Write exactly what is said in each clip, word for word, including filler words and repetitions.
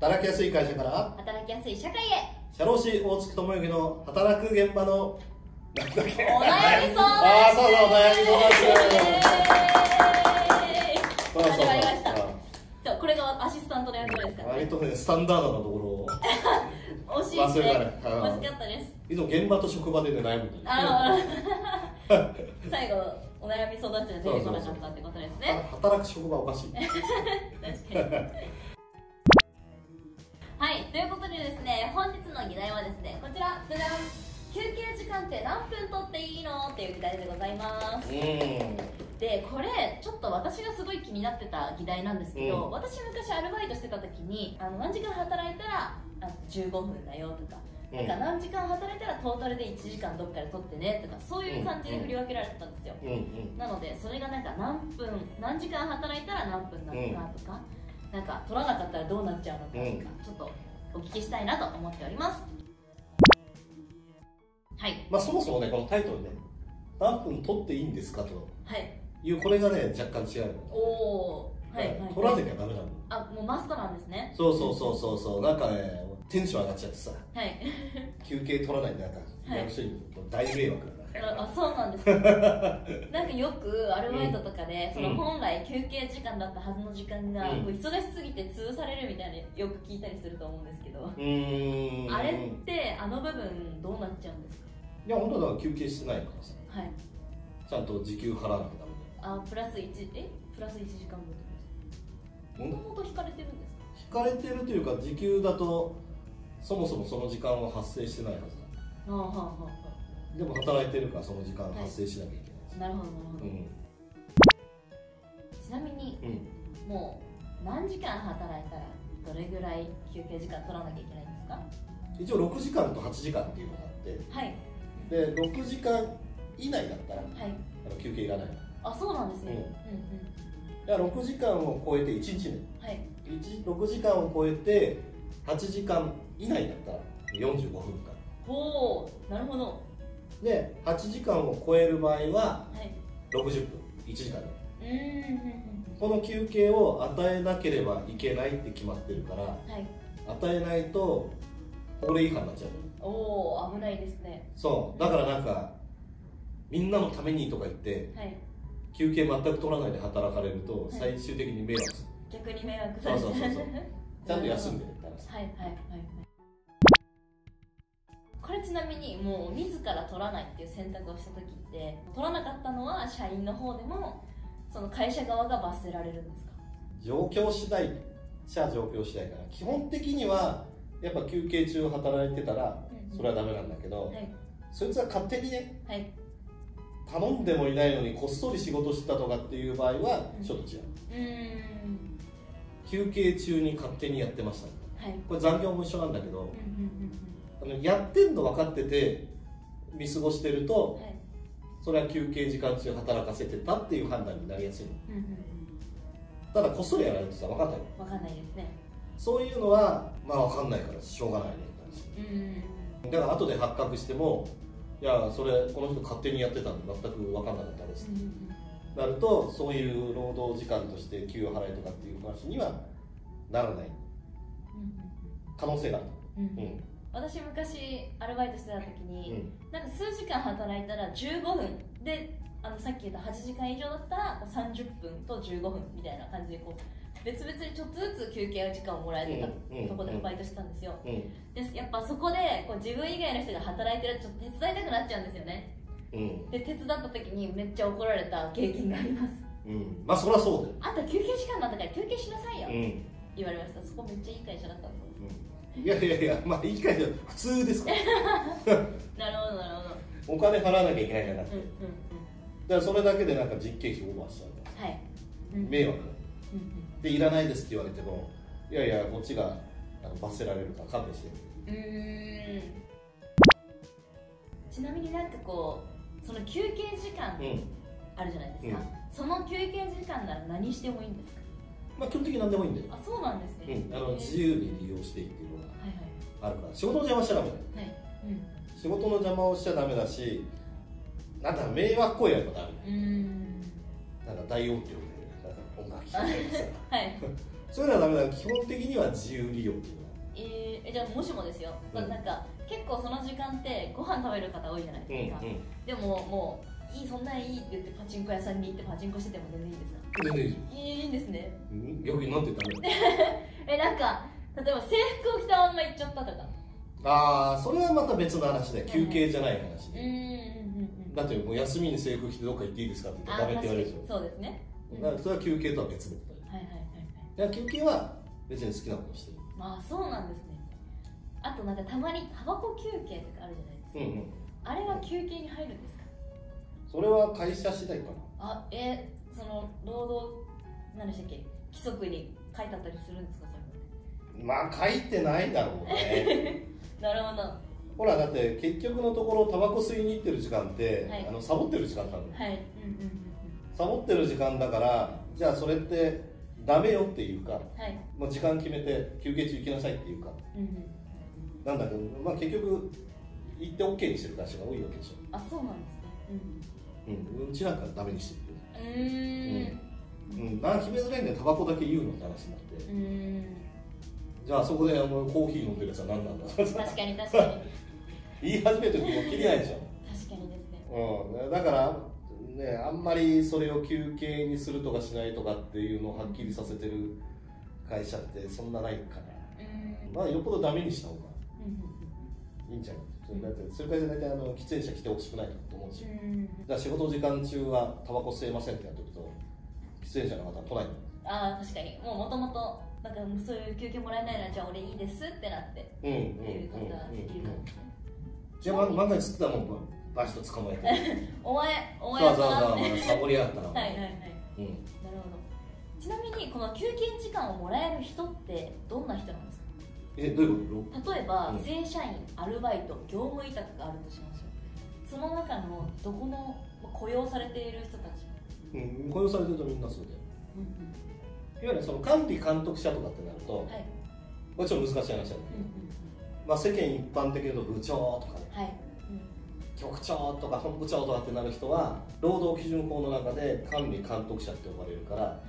働きやすい会社から働きやすい社会へ。 社労士大月智之の働く現場のなんだっけ、 お悩み相談室。 ああ、そうだ、お悩み相談室。 始まりました。じゃあこれがアシスタントの役ですからね。 割とね、スタンダードなところを惜しいですね。 忘れたね。 惜しかったです。 いつも現場と職場でね、悩むんだよ。 ああ最後お悩み相談室が出てこなかったってことですね。 働く職場おかしい。 確かに。はい、ということでですね、本日の議題はですね、こちら、じゃじゃん、休憩時間って何分取っていいのっていう議題でございます。で、これちょっと私がすごい気になってた議題なんですけど、うん、私昔アルバイトしてた時に、あの何時間働いたらあじゅうごふんだよとか、うん、なんか何時間働いたらトータルでいちじかんどっかで取ってねとか、そういう感じで振り分けられてたんですよ。うんうん、なのでそれがなんか何分何時間働いたら何分なのかとか、うん、なんか取らなかったらどうなっちゃうのかとか、うん、ちょっとお聞きしたいなと思っております。はい。 まあそもそもね、このタイトルね、何分取っていいんですかという、これがね、若干違う。 おお、はいはい。 取らなきゃダメなの。 あ、もうマストなんですね。 そうそうそうそうそう、なんかね、テンション上がっちゃってさ。 はい。 休憩取らないでなんか、役所に大迷惑だから。 あ、そうなんですか。なんかよくアルバイトとかで、うん、その本来休憩時間だったはずの時間が、うん、忙しすぎて潰されるみたいなよく聞いたりすると思うんですけど、うーん、あれってあの部分どうなっちゃうんですか？ いや、本当だから休憩してないからさ、 はい、 ちゃんと時給払わなきゃダメだよ。あ、プラスいち、えプラスいちじかんぶんですか？もともと引かれてるんですか？ 引かれてるというか、時給だとそもそもその時間は発生してないはずだ。ああ、はあ、はあ。でも働いてるからその時間発生しなきゃいけない、 はい、なるほどなるほど、うん、ちなみに、うん、もう何時間働いたらどれぐらい休憩時間取らなきゃいけないんですか？ 一応ろくじかんとはちじかんっていうのがあって、はい、でろくじかん以内だったら、はい、あの休憩いらない。あ、そうなんですね。うんうんうん、だからろくじかんを超えていちにちめ、はい、ろくじかんを超えてはちじかん以内だったらよんじゅうごふんかん。ほう、なるほど。ではちじかんを超える場合はろくじゅっぷん、いちじかんで、この休憩を与えなければいけないって決まってるから、はい、与えないと法令違反になっちゃう。おお、危ないですね。そうだからなんかみんなのためにとか言って、はい、休憩全く取らないで働かれると最終的に迷惑する、逆に迷惑される。そうそうそうそうちゃんと休んでねって話。はいはいはいはい。これちなみにもう自ら取らないっていう選択をした時って、取らなかったのは社員の方でもその会社側が罰せられるんですか？状況次第じゃあ状況次第かな。基本的にはやっぱ休憩中働いてたらそれはダメなんだけど、うんうん、はい、そいつは勝手にね、はい、頼んでもいないのにこっそり仕事してたとかっていう場合はちょっと違う、うん、うーん、休憩中に勝手にやってました、はい、これ残業も一緒なんだけど、うんうんうん、やってんの分かってて見過ごしてると、はい、それは休憩時間中働かせてたっていう判断になりやすいの、うんうんうん、ただこっそりやられるとさ分かんない分かんないですね。そういうのはまあ分かんないからしょうがないねって話、うん、だから後で発覚してもいやそれこの人勝手にやってたんで全く分かんなかったです、うんうん、なるとそういう労働時間として給与払いとかっていう話にはならない、うん、可能性がある、うんうん、私昔アルバイトしてた時に、うん、なんか数時間働いたらじゅうごふんで、あのさっき言ったはちじかん以上だったらさんじゅっぷんとじゅうごふんみたいな感じでこう別々にちょっとずつ休憩時間をもらえてたところでバイトしてたんですよ、うんうん、でやっぱそこでこう自分以外の人が働いてるとちょっと手伝いたくなっちゃうんですよね、うん、で手伝った時にめっちゃ怒られた経験があります、うん、まあそりゃそうだよ。あんた休憩時間なんだから休憩しなさいよ、うん、言われました。そこめっちゃいい会社だったんです、うん、いやいやいや、まあいい会社普通ですからなるほどなるほど。お金払わなきゃいけないじゃなくて、うんうんうん、だからそれだけでなんか実経費オーバーしちゃう、はい、うん、迷惑だ、うんうん、でいらないですって言われてもいやいやこっちがあの罰せられるから勘弁して。うーん、ちなみになんかこうその休憩時間あるじゃないですか、うん、その休憩時間なら何してもいいんですか？まあ基本的に何でもいいんだよ。あ、そうなんですね、うん、あの自由に利用していいっていうのがあるから、はいはい、仕事の邪魔しちゃダメだよ、はい、うん、仕事の邪魔をしちゃダメだし、なんだ迷惑行為やることある、うん、なんか大音量でなんか音楽聴いたりさ、はい、 そういうのはダメだ。基本的には自由利用っていうのは。 えー、じゃあもしもですよ、 うん、 なんか結構その時間ってご飯食べる方多いじゃないですか、うんうん、でももういい、そんなんいいって言ってパチンコ屋さんに行ってパチンコしてても全然いいですか？ 全然いいです。 いいんですね。 逆になんて言ったのえ、なんか例えば制服を着たまんま行っちゃったとか。 ああ、それはまた別の話で、休憩じゃない話で、 うんうんうん、 だってもう休みに制服着てどっか行っていいですかって言ってダメって言われるでしょ。 そうですね、 うん、だからそれは休憩とは別のことで、はいはいはいはい、休憩は別に好きなことしてる。 まあそうなんですね。あとなんかたまにタバコ休憩とかあるじゃないですか、うんうん、あれは休憩に入るんですか？ それは会社次第かな。 あ、えー、その労働何でしたっけ、規則に書いてあったりするんですか？それまあ書いてないだろうね。 なるほど。 ほらだって結局のところタバコ吸いに行ってる時間って、はい、あのサボってる時間なんだよ、はい、うんうんうん、サボってる時間だから、じゃあそれってダメよっていうか、はい、もう時間決めて休憩中行きなさいっていうか、うんうん、なんだけど、まあ、結局行って OK にしてる会社が多いわけでしょ。 あ、そうなんですね、 うんうん、うちなんかダメにしてるよ。うーん、うん、なんか決めづらいんでタバコだけ言うのって話になって、うーん、じゃあそこであのコーヒー飲んでるやつは何なんだ。確かに確かに言い始めてもきりないでしょ。 確かにですね、 うん、だからね、あんまりそれを休憩にするとかしないとかっていうのをはっきりさせてる会社ってそんなないから、うん、まあよっぽどダメにした方がいいんじゃない、うん、だってそういう会社大体あの喫煙者来てほしくないと思うし、うん、だから仕事時間中はタバコ吸えませんってやっておくと喫煙者の方は来ない。 ああ、確かに、もうもともとなんかそういう休憩もらえないならじゃあ俺いいですってなっている方がいるからですね。 じゃあ万が一吸ってたもんバシッと捕まえてお前お前そうそうそう、サボりやがったな。 はいはいはい、うん、なるほど。ちなみにこの休憩時間をもらえる人ってどんな人なんですか？ え、どういうこと？ 例えば、うん、正社員、アルバイト、業務委託があるとしましょう。その中のどこの雇用されている人たち？ うん、雇用されてるとみんなそうだよ、うんうん、いわゆるその管理監督者とかってなると、はい、これちょっと難しい話なんだけど、うんうん、まあ、世間一般的に言うと部長とかね、はい、うん、局長とか本部長とかってなる人は労働基準法の中で管理監督者って呼ばれるから、はい、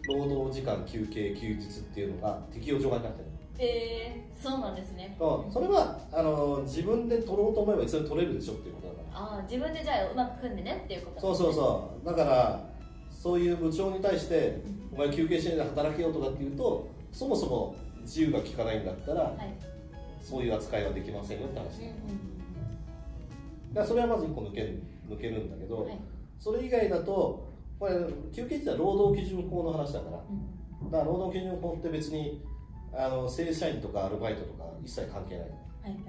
労働時間、休憩、休日っていうのが適用除外になってる。 えー、そうなんですね。 そう、それはあの自分で取ろうと思えばいつでも取れるでしょっていうことだから。 ああ、自分でじゃあうまく組んでねっていうこと、 ね、そうそうそう。だからそういう部長に対して、うん、お前休憩しないで働けよとかっていうと、そもそも自由が利かないんだったら、はい、そういう扱いはできませんよって話だ、うんうん、だからそれはまずいっこ抜ける、抜けるんだけど、はい、それ以外だとこれ休憩って労働基準法の話だから、うん、だから労働基準法って別にあの正社員とかアルバイトとか一切関係ない、はいはいはいはい、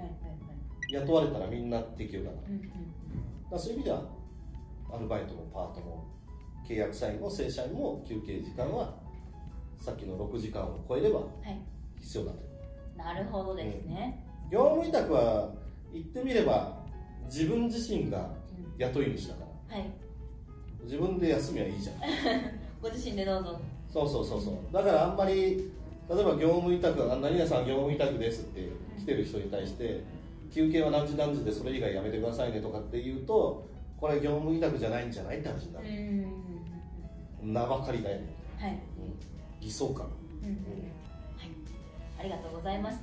雇われたらみんな適用だから、うんうん、だからそういう意味ではアルバイトもパートも契約社員も正社員も休憩時間はさっきのろくじかんを超えれば必要だと、 はい、なるほどですね、 うん、業務委託は言ってみれば自分自身が雇い主だから、うん、はい、自分で休みはいいじゃんご自身でどうぞ。 そうそうそうそう、だからあんまり例えば業務委託、何々さん業務委託ですって来てる人に対して休憩は何時何時でそれ以外やめてくださいねとかって言うと、これ業務委託じゃないんじゃないって話になる。名ばかりだよね、はい、うん、偽装感、うんうん、はい、 ありがとうございました。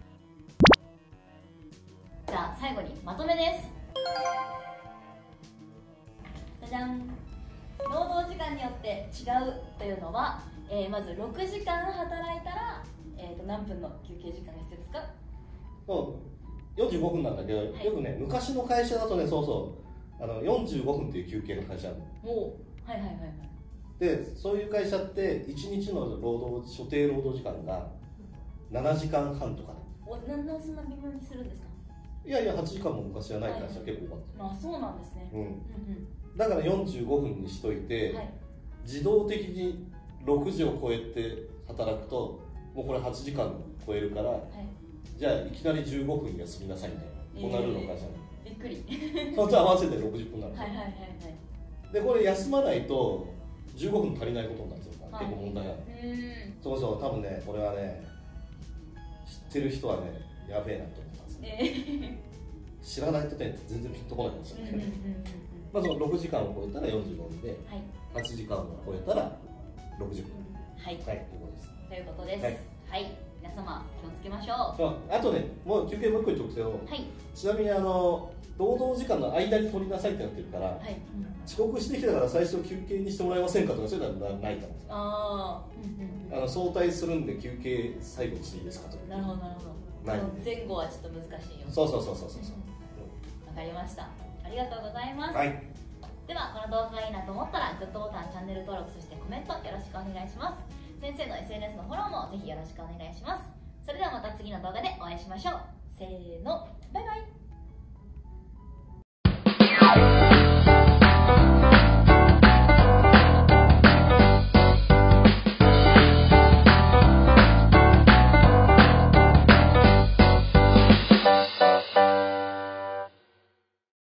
じゃあ最後にまとめです。じゃじゃん。労働時間によって違うというのは、えー、まずろくじかん働いたら、えー、と何分の休憩時間が必要ですか？ よんじゅうごふんなんだけど、はい、よくね昔の会社だとね、そうそうあのよんじゅうごふんっていう休憩の会社あるの。お、はいはいはいはい。でそういう会社っていちにちの労働所定労働時間がななじかんはんとかね。 お、なんでそんな微妙にするんですか？ いやいやはちじかんも昔はない会社結構多かった。 まあそうなんですね、うんうんうん、 だからよんじゅうごふんにしといて、はい、自動的にろくじを超えて働くともうこれはちじかん超えるから、はい、じゃあいきなりじゅうごふん休みなさいみたいな、こんなルールの会社なの。 びっくりそっち合わせてろくじゅっぷんなの。 はいはいはいはい。 でこれ休まないとじゅうごふん足りないことになっちゃうから、はい、結構問題ある。そうそう、多分ねこれはね知ってる人はねやべえなと思ったんですね、えー、知らないとね全然ピンとこないんですよね。まあそのろくじかんを超えたらよんじゅうごふんで、はい、はちじかんを超えたらろくじゅっぷん、はい、はい、ということです。わかということです。はい、はい、皆様気をつけましょう。あとね、もう休憩もう一個言っておくけど、はい、ちなみにあの労働時間の間に取りなさいってなってるから、はい、うん、遅刻してきたから最初休憩にしてもらえませんかとかそういうのはないから。ああ、あの早退するんで休憩最後にしていいですかとか。 なるほどなるほど。前後はちょっと難しいよ。 そうそうそうそうそう。 わかりました。ありがとうございます。はい、ではこの動画がいいなと思ったらグッドボタン、チャンネル登録、そしてコメントよろしくお願いします。先生の エスエヌエス のフォローもぜひよろしくお願いします。それではまた次の動画でお会いしましょう。せーの、バイバイ。